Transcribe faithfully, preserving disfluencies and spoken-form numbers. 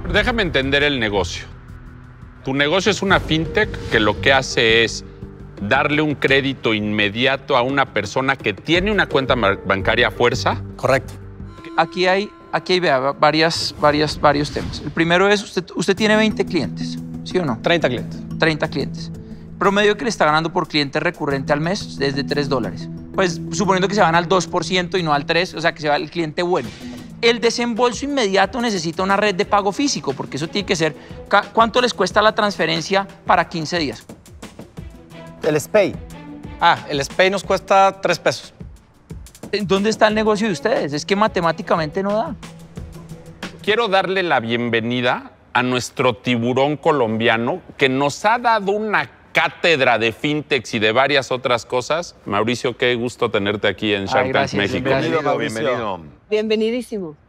Déjame entender el negocio. Tu negocio es una fintech que lo que hace es darle un crédito inmediato a una persona que tiene una cuenta bancaria a fuerza. Correcto. Aquí hay, aquí hay vea, varias, varias, varios temas. El primero es, usted, usted tiene veinte clientes, ¿sí o no? treinta clientes. treinta clientes. Promedio que le está ganando por cliente recurrente al mes es de tres dólares. Pues suponiendo que se van al dos por ciento y no al tres por ciento, o sea, que se va el cliente bueno. El desembolso inmediato necesita una red de pago físico, porque eso tiene que ser... ¿Cuánto les cuesta la transferencia para quince días? El S P A Y. Ah, el S P A Y nos cuesta tres pesos. ¿Dónde está el negocio de ustedes? Es que matemáticamente no da. Quiero darle la bienvenida a nuestro tiburón colombiano que nos ha dado una cátedra de fintechs y de varias otras cosas. Mauricio, qué gusto tenerte aquí en Shark Tank México. Gracias. Bienvenido, bienvenido. Bienvenidísimo.